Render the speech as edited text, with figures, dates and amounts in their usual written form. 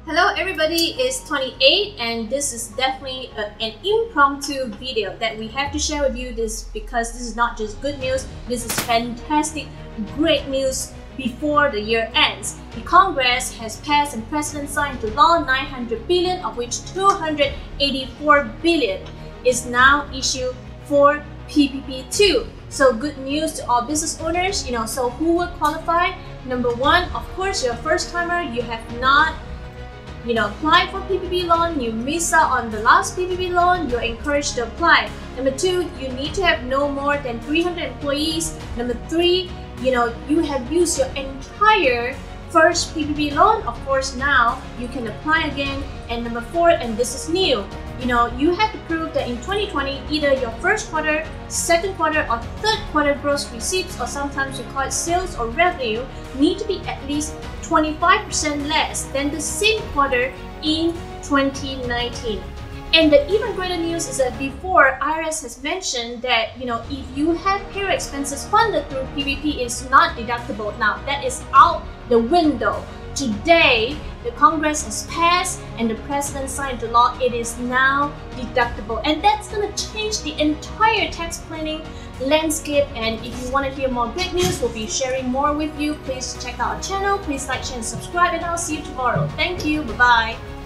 Hello everybody, it's 28 and this is definitely an impromptu video that we have to share with you this because this is not just good news, this is fantastic, great news before the year ends. The Congress has passed and President signed into law 900 billion, of which 284 billion is now issued for PPP2. So good news to all business owners, so who will qualify? Number one, of course, you're a first timer, you have not apply for PPP loan, you miss out on the last PPP loan, you're encouraged to apply. Number two, you need to have no more than 300 employees. Number three, you have used your entire first PPP loan. Of course, now you can apply again. And number four, and this is new, you have to prove that in 2020, either your first quarter, second quarter, or third quarter gross receipts, or sometimes we call it sales or revenue, need to be at least 25% less than the same quarter in 2019. And the even greater news is that before, IRS has mentioned that if you have payroll expenses funded through PPP, it's not deductible. Now that is out the window. Today, the Congress has passed and the President signed the law. It is now deductible, and that's going to change the entire tax planning landscape. And if you want to hear more great news, we'll be sharing more with you. Please check out our channel. Please like, share, and subscribe, and I'll see you tomorrow. Thank you. Bye-bye.